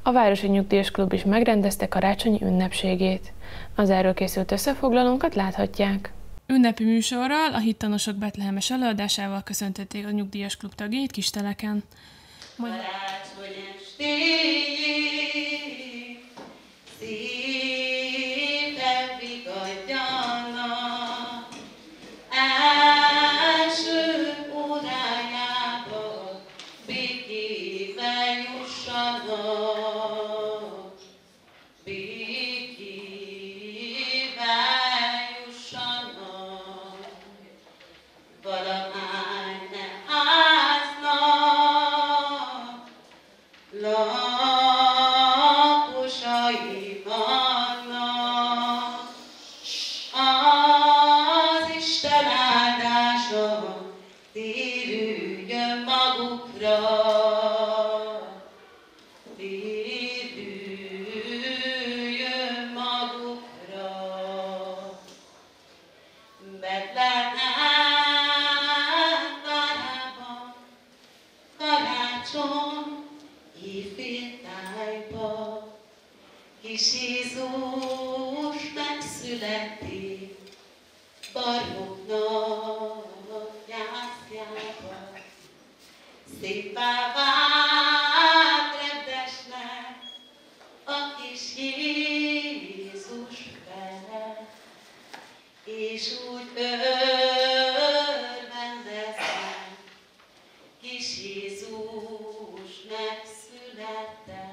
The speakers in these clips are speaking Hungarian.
A Városi Nyugdíjas Klub is megrendezte karácsonyi ünnepségét. Az erről készült összefoglalónkat láthatják. Ünnepi műsorral, a hittanosok betlehemes előadásával köszöntötték a Nyugdíjas Klub tagjait Kisteleken. Kis Jézus megszületik, barmoknak gyászjába. Széppá vált rendesnek a kis Jézus fele, és úgy örvendeznek, kis Jézus megszületett.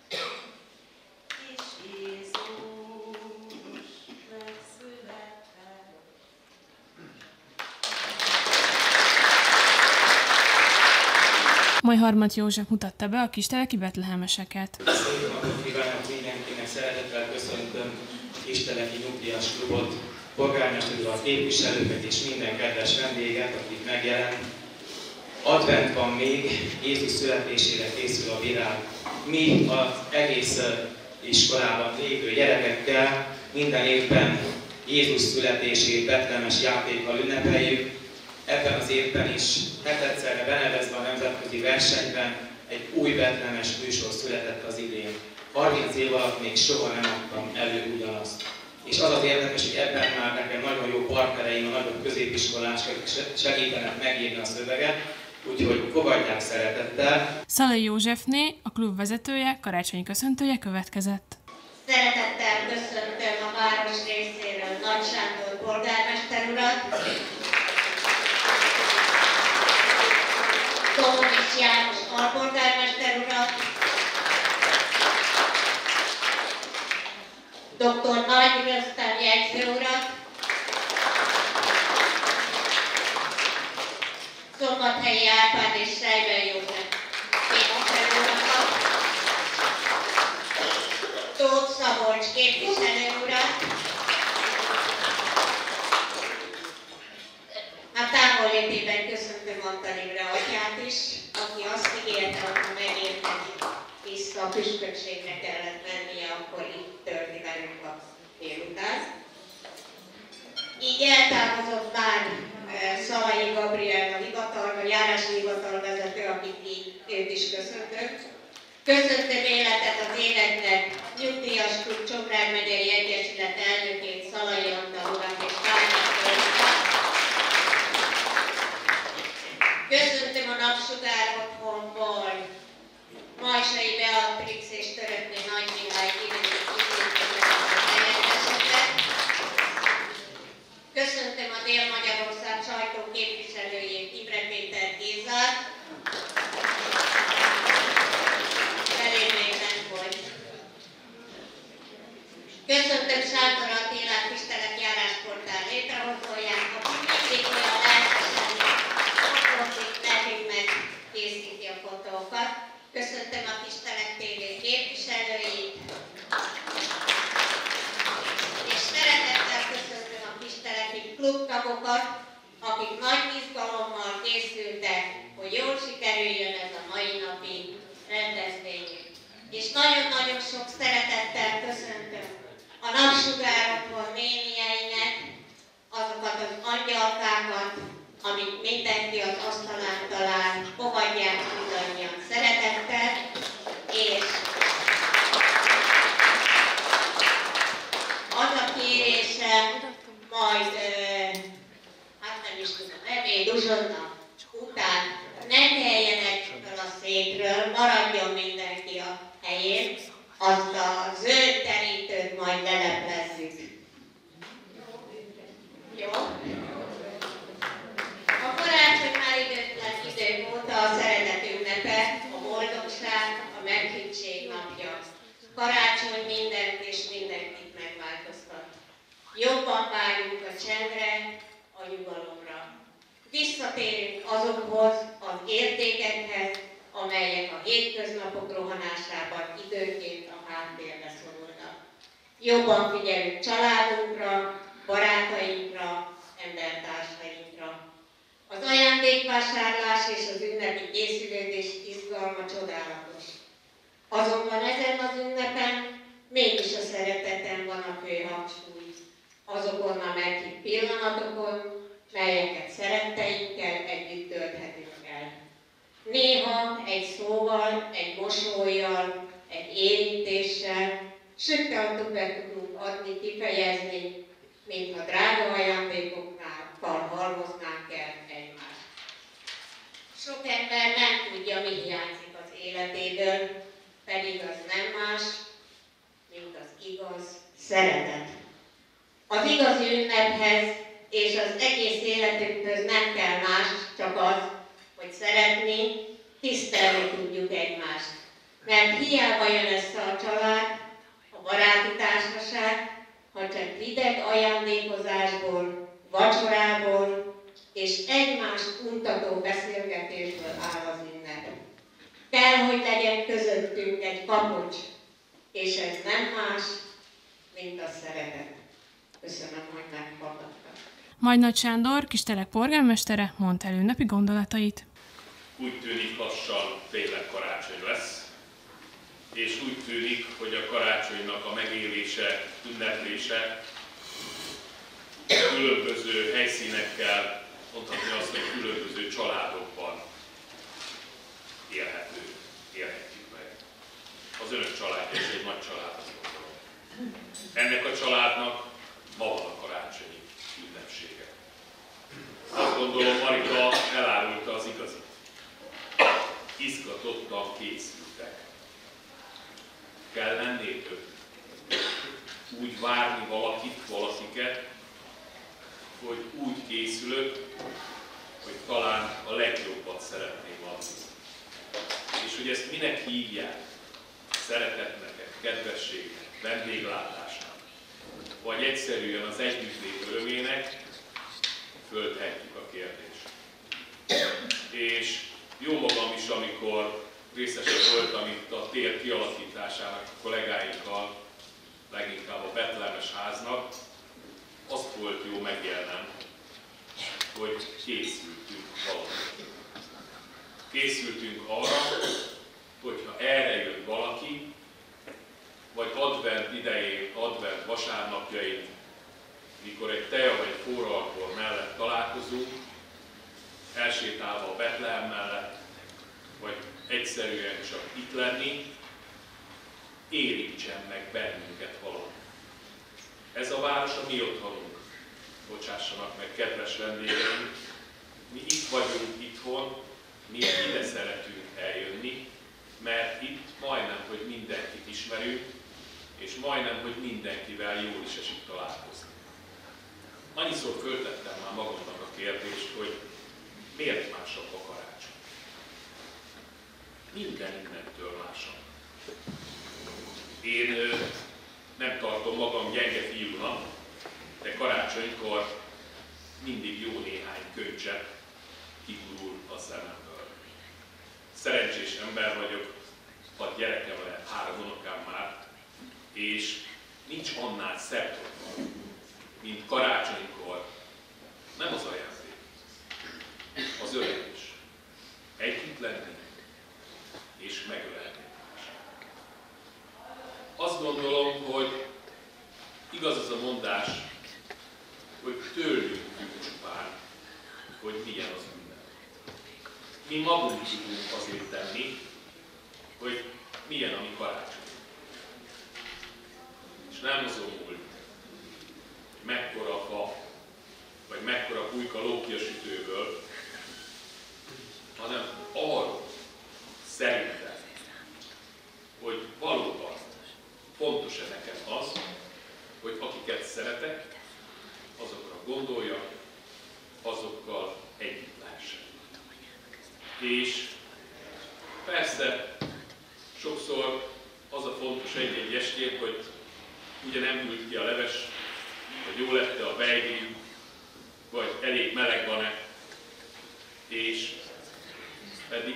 Majd Harmat József mutatta be a kisteleki betlehemeseket. Szép napot kívánok mindenkinek, szeretettel köszöntöm Kisteleki Nyugdíjas Klubot, polgármester urat, képviselőket és minden kedves vendéget, akik megjelent. Advent van még, Jézus születésére készül a világ. Mi az egész iskolában lévő gyerekekkel minden évben Jézus születését betlehemes játékkal ünnepeljük. Ebben az évben is hetedszerre benevezve a nemzetközi versenyben egy új betlehemes műsor született az idén. 30 év alatt még soha nem adtam elő ugyanazt. És az az érdekes, hogy ebben már nekem nagyon jó partnereim, a nagyobb középiskolások segítenek megírni a szöveget, úgyhogy fogadják szeretettel. Szalai Józsefné, a klub vezetője, karácsonyi köszöntője következett. Szeretettel köszöntöm a város részéről Nagy Sándor polgármester urat, Tónics János alpolgármester urat, dr. Nagy Rösztem jegyző urat, Szombathelyi Árpád és Sejbel József képviselő urakat, Tóth Szabolcs képviselő urat, a távollétében köszöntöm Antal Imre atyát is, aki azt ígérte, hogy megérteni vissza a püspökségre kellett mennie, akkor itt törni velünk a délután. Így eltávozott már Szalai Gabriel a járási hivatalvezető, akit így őt is köszöntök. Köszöntöm életet az életnek Nyugdíjas Klub Csongrád megyei egyesület elnökét, Szalai Antal urat és tárgyat. Köszöntöm a Napsugár otthonból Majsai Beatrix és Törökné Nagy Mihály helyetteseket. Köszöntöm a Dél-Magyarország sajtó képviselőjét, Imre Péter Gézát. Elég még nem volt. Köszöntöm Sándor Attilát, Kistelek járásportál létrehozóját, aki mindig olyan lelkesen fotózik nekünk, meg készíti a fotókat. Köszöntöm a Kistelek TV képviselőit, és szeretettel köszöntöm a Kisteleki klubtagokat, akik nagy izgalommal készültek, hogy jól sikerüljön ez a mai napi rendezvényünk. És nagyon-nagyon sok szeretettel köszöntöm a Napsugár otthon nénieinek azokat az angyalkákat, amit mindenki az asztalán talál, fogadják mindannyian szeretettel, és majd, hát nem is tudom, ebéd, uzsonna után ne keljenek fel a székről, maradjon mindenki a helyén, azt a zöld terítőt majd leleplezzük. Jó? A karácsony már időtlen idők óta a szeretet ünnepe, a boldogság, a meghittség napja. Karácsony mindent és mindenkit megváltoztat. Jobban várjunk a csendre, a nyugalomra. Visszatérünk azokhoz az értékekhez, amelyek a hétköznapok rohanásában időnként a háttérbe szorulnak. Jobban figyelünk családunkra, barátainkra, embertársainkra. Az ajándékvásárlás és az ünnepi készülődés izgalma csodálatos. Azonban ezen az ünnepen mégis a szereteten van a fő hangsúly. Azokon a meghitt pillanatokon, melyeket szeretteinkkel együtt tölthetünk el. Néha egy szóval, egy mosollyal, egy érintéssel, sütteautókat tudunk adni, kifejezni, mintha drága ajándékokkal halmoznánk el egymást. Sok ember nem tudja, mi hiányzik az életéből, pedig az nem más, mint az igaz szeretet. Az igazi ünnephez és az egész életünkhöz nem kell más, csak az, hogy szeretni, tisztelni tudjuk egymást. Mert hiába jön össze a család, a baráti társaság, ha csak hideg ajándékozásból, vacsorából és egymást untató beszélgetésből áll az ünnep. Kell, hogy legyen közöttünk egy kapocs, és ez nem más, mint a szeretet. Köszönöm, hogy meghallgattak. Majdnagy Sándor, Kistelek polgármestere mondta el ünnepi gondolatait. Úgy tűnik, lassan tényleg karácsony lesz, és úgy tűnik, hogy a karácsonynak a megélése, ünneplése különböző helyszínekkel, mondhatni azt, hogy különböző családokban élhetjük meg. Az önök családja, ez egy nagy család, azt gondolom. Ennek a családnak ma van a karácsonyi ünnepsége. Azt gondolom, Marika elárulta az igazit. Izgatottan készültek. Kell lennétök úgy várni valakiket, hogy úgy készülök, hogy talán a legjobbat szeretném adni. És hogy ezt minek hívják? Szeretetnek, kedvességnek, vendéglátásnak, vagy egyszerűen az együttlét örömének, föltehetjük a kérdést. És jó magam is, amikor részese voltam itt a tér kialakításának a kollégáinkkal, leginkább a Betlehemes háznak, azt volt jó megélnem, hogy készültünk valamit. Készültünk arra, hogyha erre jön valaki, vagy advent idején, advent vasárnapjain, mikor egy tea vagy forralkor mellett találkozunk, elsétálva a Betlehem mellett, vagy egyszerűen csak itt lenni, érintsen meg bennünket valami. Ez a város a mi otthonunk. Bocsássanak meg, kedves vendégeink, mi itt vagyunk itthon, mi ide szeretünk eljönni, mert itt majdnem, hogy mindenkit ismerünk, és majdnem, hogy mindenkivel jól is esik találkozni. Annyiszor föltettem már magamnak a kérdést, hogy miért másabb a karácsony? Minden innentől másabb. Én nem tartom magam gyenge fiúnak, de karácsonykor mindig jó néhány könycsepp kigurul a szememből. Szerencsés ember vagyok, 6 gyerekem lehet, 3 unokám már, és nincs annál szebb, mint karácsonykor, nem az ajándék, az ölelés. Együtt lenni és megölelni. Azt gondolom, hogy igaz az a mondás, hogy tőlünk függ csupán, hogy milyen az ünnep. Mi magunk tudunk azért tenni, hogy milyen a mi karácsony. És nem azon múlik, hogy mekkora fa, a lókjasütőből, hanem arról szerintem, hogy valóban fontos-e nekem az, hogy akiket szeretek, azokra gondoljak, azokkal együtt lehessek. És persze sokszor az a fontos egy-egy estén, hogy ugye nem ült ki a leves, vagy jó lett a beigli, vagy elég meleg van-e, és pedig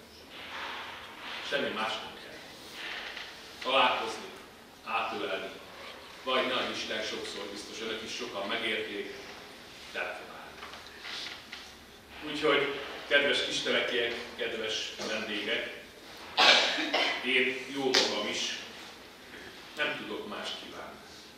semmi más nem kell. Találkozni, átölelni, vagy nagy Isten sokszor, biztos önök is sokan megérték, telefonálni. Úgyhogy, kedves kistelekiek, kedves vendégek, én jó magam is nem tudok mást kívánni.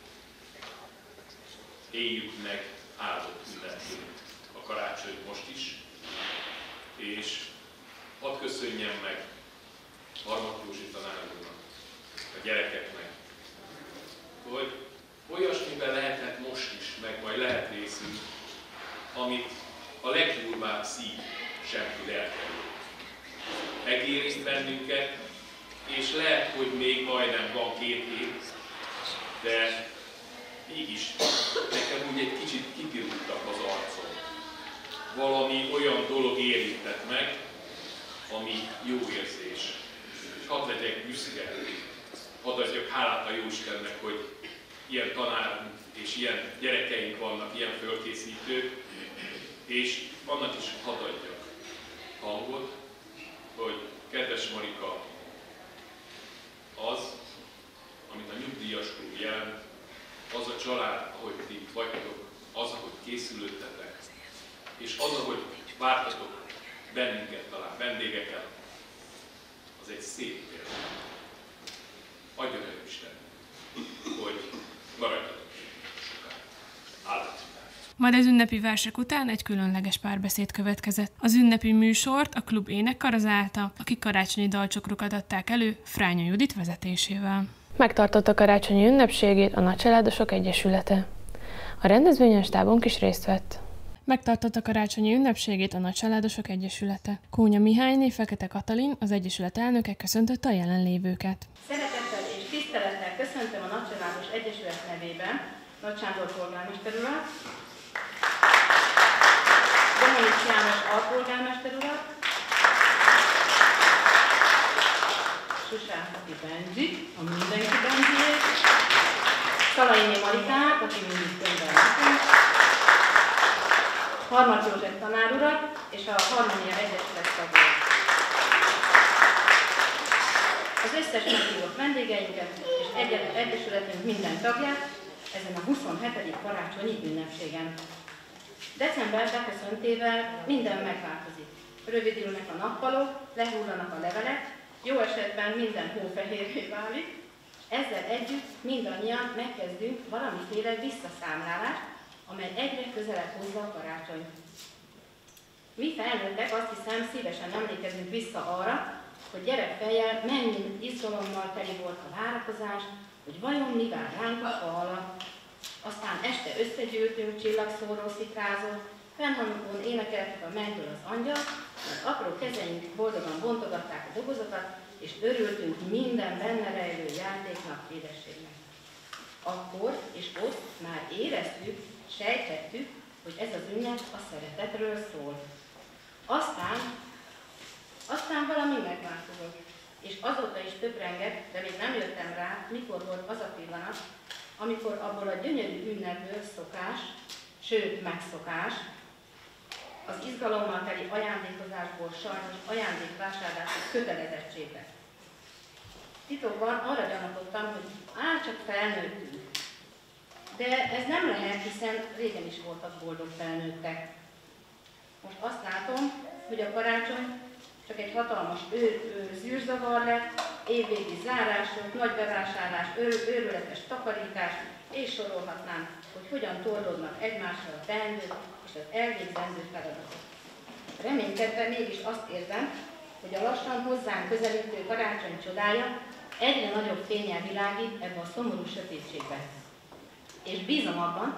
Éljük meg áldott ünnepként a karácsonyt most is, és hadd köszönjem meg Harmat Józsi tanár úrnak, a gyerekeknek, hogy olyasmiben lehetett most is, meg majd lehet részünk, amit a legdurvább szív sem tud elkerülni. Megérint bennünket, és lehet, hogy még majdnem van 2 év, de mégis nekem úgy egy kicsit kipirultak az arcom. Valami olyan dolog érintett meg, ami jó érzés. És hadd legyek büszke, hadd adjak hálát a Jóistennek, hogy ilyen tanárunk és ilyen gyerekeink vannak, ilyen fölkészítők, és annak is hadd adjak hangot, hogy kedves Marika, az, amit a nyugdíjas klub jelent, az a család, ahogy ti vagytok, az, ahogy készülődtetek, és az, ahogy vártatok bennünket, talán vendégeket, az egy szép példa. Adjon el Isten, hogy maradjatok sokáig. Állat. Majd az ünnepi versek után egy különleges párbeszéd következett. Az ünnepi műsort a klub énekkarazálta, akik karácsonyi dalcsokrokat adták elő Frányi Judit vezetésével. Megtartotta karácsonyi ünnepségét a Nagycsaládosok Egyesülete. A rendezvényen stábunk is részt vett. Megtartotta karácsonyi ünnepségét a Nagycsaládosok Egyesülete. Kónya Mihályné, Fekete Katalin, az Egyesület elnöke köszöntötte a jelenlévőket. Szeretettel és tisztelettel köszöntöm a Nagycsaládos Egyesület nevében Nagy Sándor polgármester urat, Domonics János alpolgármester urat, Susáti Benzsit, a mindenki Benzijét, Szalainé Marikát, aki mindig könyvel nekünk, Harmat József tanár urat és a Harmónia Egyesület tagjait. Az összes meghívott vendégeinket és Egyesületünk minden tagját ezen a 27. karácsonyi ünnepségen. December beköszöntével minden megváltozik. Rövidülnek a nappalok, lehullanak a levelek, jó esetben minden hófehérré válik. Ezzel együtt mindannyian megkezdünk valamiféle visszaszámlálást, amely egyre közelebb hozza a karácsonyt. Mi felnőttek azt hiszem szívesen emlékezünk vissza arra, hogy gyerekfejjel mennyi izgalommal teli volt a várakozás, hogy vajon mi vár ránk a fa alatt. Aztán este összegyűltünk csillagszóró szikrázó, fennhangon énekeltük a mennyből az angyal, mert apró kezeink boldogan bontogatták a dobozokat, és örültünk minden benne rejlő játéknak, édességnek. Akkor és ott már éreztük, sejthettük, hogy ez az ünnep a szeretetről szól. Aztán valami megváltozott, és azóta is töprengett, de még nem jöttem rá, mikor volt az a pillanat, amikor abból a gyönyörű ünnepből szokás, sőt megszokás, az izgalommal teli ajándékozásból sajnos ajándékvásárlási kötelezettség lett. Titokban arra gyanakodtam, hogy csak felnőttünk. De ez nem lehet, hiszen régen is voltak boldog felnőttek. Most azt látom, hogy a karácsony csak egy hatalmas zűrzavar lett, évvégi zárások, nagy bevásárlás, őrületes takarítás, és sorolhatnám, hogy hogyan torlódnak egymással a teendők és az elvégzendő feladatok. Reménykedve mégis azt érzem, hogy a lassan hozzánk közelítő karácsony csodája egyre nagyobb fénnyel világít ebbe a szomorú sötétségbe. És bízom abban,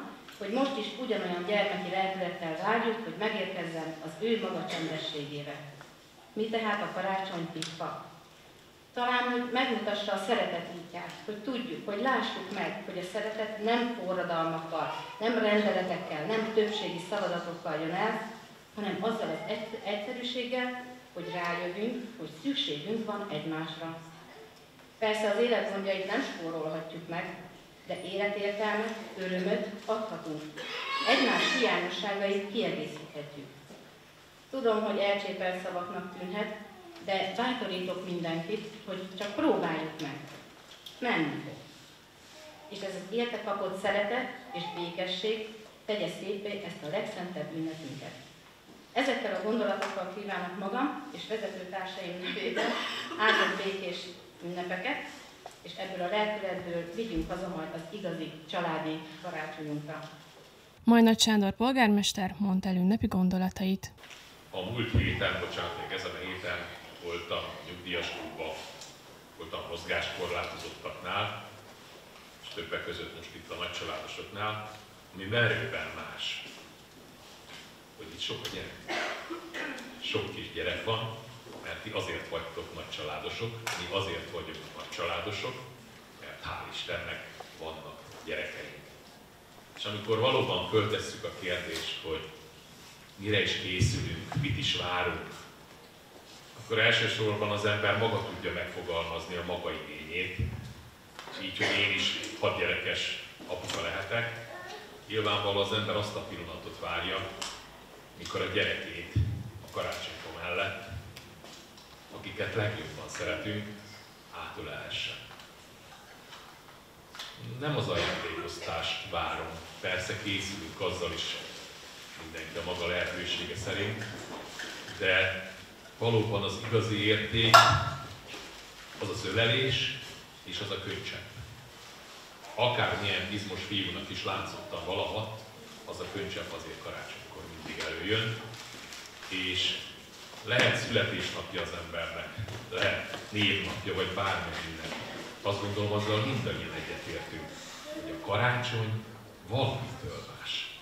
hogy most is ugyanolyan gyermeki lelkülettel várjuk, hogy megérkezzen az ő maga csendességére. Mi tehát a karácsony titka? Talán, hogy megmutassa a szeretet útját, hogy tudjuk, hogy lássuk meg, hogy a szeretet nem forradalmakkal, nem rendeletekkel, nem többségi szavazatokkal jön el, hanem azzal az egyszerűséggel, hogy rájövünk, hogy szükségünk van egymásra. Persze az életgondjait nem spórolhatjuk meg, de életértelmet, örömöt adhatunk. Egymás hiányosságait kiegészíthetjük. Tudom, hogy elcsépelt szavaknak tűnhet, de bátorítok mindenkit, hogy csak próbáljuk meg. Menni fog. És ez az érte kapott szeretet és békesség tegye szépé ezt a legszentebb ünnepünket. Ezekkel a gondolatokkal kívánok magam és vezetőtársaim nevében áldott békés ünnepeket, és ebből a lelkületből vigyünk haza majd az igazi családi karácsonyunkra. Majnad Sándor polgármester mondta el ünnepi gondolatait. A múlt héten, még ezen a héten voltam nyugdíjas klubban, voltam mozgáskorlátozottaknál, és többek között most itt a nagycsaládosoknál, ami merőben más, hogy itt sok a gyerek. Sok kis gyerek van, mert ti azért vagytok nagycsaládosok, mi azért vagyunk nagycsaládosok, mert hál' Istennek vannak gyerekeink. És amikor valóban föltesszük a kérdést, hogy mire is készülünk, mit is várunk, akkor elsősorban az ember maga tudja megfogalmazni a maga igényét, és így, hogy én is 6 gyerekes apuka lehetek, nyilvánvalóan az ember azt a pillanatot várja, mikor a gyerekét a karácsonyfa mellett, akiket legjobban szeretünk, átölelhessen. Nem az ajándékosztást várom, persze készülünk azzal is, mindenki a maga lehetősége szerint, de valóban az igazi érték az az ölelés és az a könycsepp. Akármilyen izmos fiúnak is látszottam valaha, az a könycsepp azért karácsonykor mindig előjön, és lehet születésnapja az embernek, lehet névnapja, vagy bármilyen ünnep. Azt gondolom, azzal mindannyian egyetértünk, hogy a karácsony valamitől más.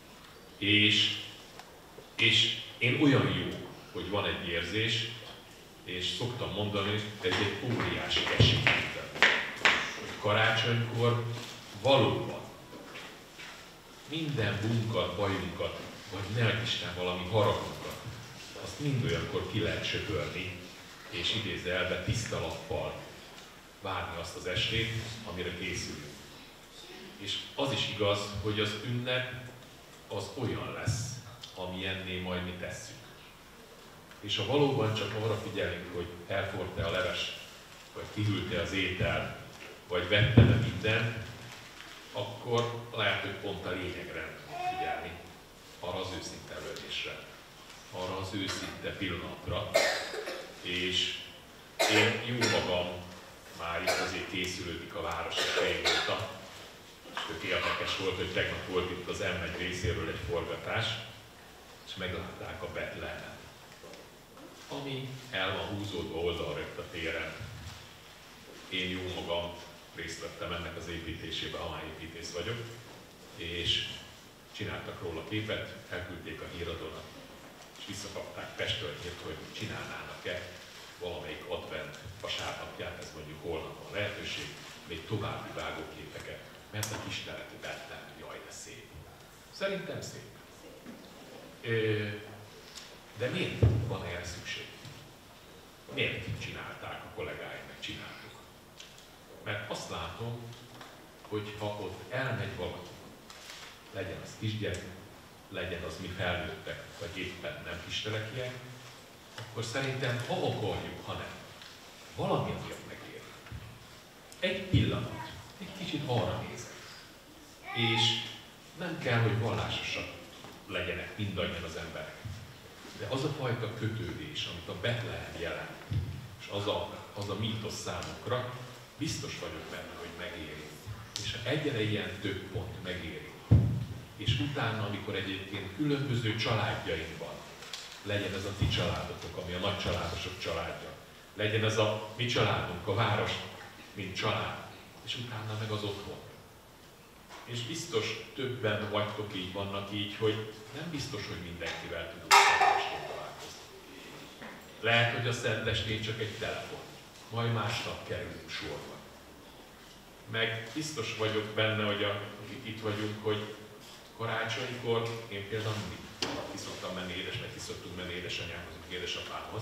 És én olyan jó, hogy van egy érzés, és szoktam mondani, hogy ez egy óriási esély, hogy karácsonykor valóban minden bunkat, bajunkat, vagy ne Isten valami haragunkat, azt mind olyankor ki lehet söpörni, és idézőjelben tiszta lappal várni azt az estét, amire készülünk. És az is igaz, hogy az ünnep az olyan lesz, amilyenné majd mi tesszük. És ha valóban csak arra figyelünk, hogy elforrt-e a leves, vagy kihűlt-e az étel, vagy vettem-e mindent, akkor lehet, hogy pont a lényegre figyelni, arra az őszinte ölésre, arra az őszinte pillanatra. És én jó magam már itt azért készülődik a város is régóta, és tök érdekes volt, hogy tegnap volt itt az M1 részéről egy forgatás, és meglátták a Betlehemet, ami el van húzódva oldalra itt a téren. Én jó magam részt vettem ennek az építésében, ha már építész vagyok, és csináltak róla képet, elküldték a híradónak, és visszakapták Pestről hírt, hogy csinálnának-e valamelyik advent vasárnapját, ez mondjuk holnap van lehetőség, még további vágóképeket, mert a kisteleti Betlehem, jaj, de szép. Szerintem szép. De miért van erre szükség? Miért csinálták a kollégáim, meg csináltuk? Mert azt látom, hogy ha ott elmegy valaki, legyen az kisgyerek, legyen az mi felnőttek, vagy éppen nem kistelekiek, akkor szerintem ha akarjuk, ha nem, valami miatt megér. Egy pillanat, egy kicsit arra nézek. És nem kell, hogy vallásosak legyenek mindannyian az emberek. De az a fajta kötődés, amit a Betlehem jelent, és az a mítosz számukra, biztos vagyok benne, hogy megéri. És ha egyre ilyen több pont megéri, és utána, amikor egyébként különböző családjainkban, legyen ez a ti családotok, ami a nagycsaládosok családja, legyen ez a mi családunk, a város, mint család, és utána meg az otthon. És biztos többen vagytok így, vannak így, hogy nem biztos, hogy mindenkivel tudunk szentestén találkozni. Lehet, hogy a szentestén csak egy telefon, majd másnap kerülünk sorba. Meg biztos vagyok benne, hogy akik itt vagyunk, hogy karácsonykor én például mindig ki szoktam menni ki szoktunk menni édesanyámhoz, édesapámhoz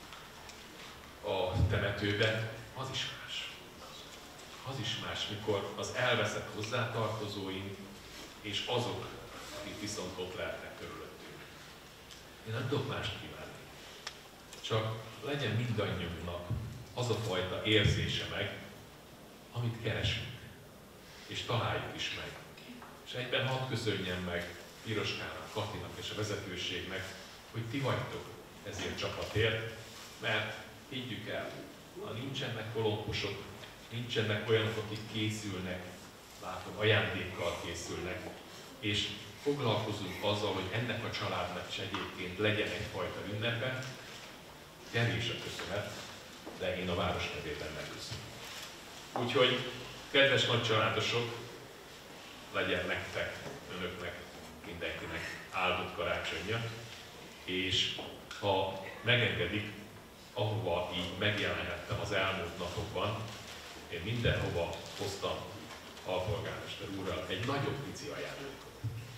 a temetőbe, az is más. Az is más, mikor az elveszett hozzátartozóink és azok, akik viszont ott lehetnek körülöttünk. Én nem tudok mást kívánni. Csak legyen mindannyiunknak az a fajta érzése meg, amit keresünk, és találjuk is meg. És egyben hadd köszönjem meg Piroskának, Katinak és a vezetőségnek, hogy ti vagytok ezért a csapatért, mert higgyük el, ha nincsenek kolomposok, nincsenek olyanok, akik készülnek, látom, ajándékkal készülnek, és foglalkozunk azzal, hogy ennek a családnak is egyébként legyen egyfajta ünnepe, kevés a köszönet, de én a város nevében megköszönöm. Úgyhogy, kedves nagycsaládosok, legyen nektek, önöknek, mindenkinek áldott karácsonyja, és ha megengedik, ahova így megjelenhettem az elmúlt napokban, én mindenhova hoztam alpolgármester úrral egy nagyobb pici ajándékot.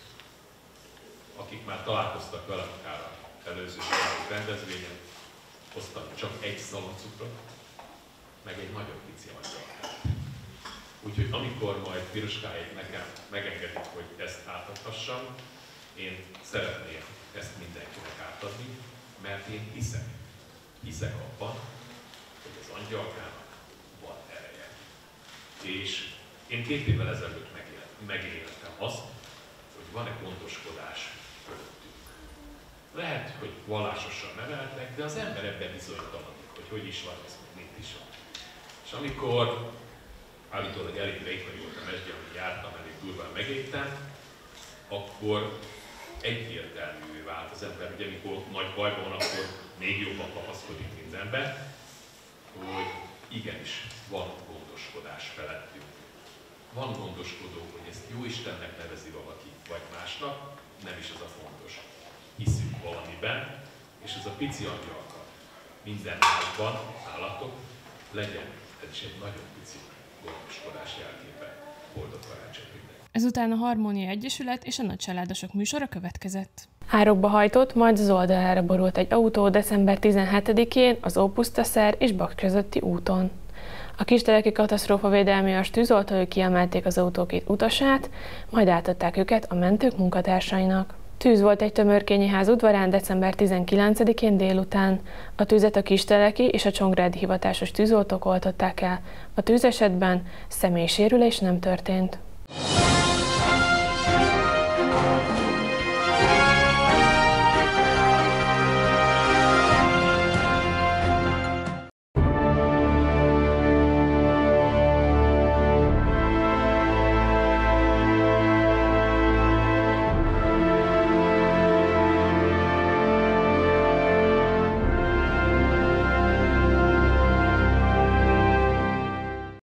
Akik már találkoztak vele akár az előző rendezvényen, hoztam csak egy szalacukrot, meg egy nagyobb pici angyalkát. Úgyhogy amikor majd Piroskáig nekem megengedik, hogy ezt átadhassam, én szeretném ezt mindenkinek átadni, mert én hiszek abban, hogy az angyalkának van ereje. És én 2 évvel ezelőtt megéltem azt, hogy van-e gondoskodás fölöttünk. Lehet, hogy vallásosan neveltek, de az ember ebben bizonytalanodik, hogy is van ez, mit is van. És amikor állítólag elég vékony volt a mesdje, amit jártam, elég durván megégtem, akkor egyértelművé vált az ember, hogy amikor nagy bajban van, akkor még jobban kapaszkodik mindenben, hogy igenis van gondoskodás felettünk. Van gondoskodó, hogy ezt Jóistennek nevezi valaki, vagy másnak, nem is az a fontos. Hiszünk valamiben, és ez a pici angyalka minden házban, állatok, legyen ez is egy nagyon pici gondoskodás jelképe. Boldog karácsony mindenki! Ezután a Harmónia Egyesület és a nagycsaládosok műsora következett. Árokba hajtott, majd az oldalára borult egy autó december 17-én az Ópusztaszer és Baks közötti úton. A kisteleki katasztrófavédelmi tűzoltói kiemelték az autó 2 utasát, majd átadták őket a mentők munkatársainak. Tűz volt egy tömörkényi ház udvarán december 19-én délután. A tüzet a kisteleki és a csongrádi hivatásos tűzoltók oltották el. A tűzesetben személysérülés nem történt.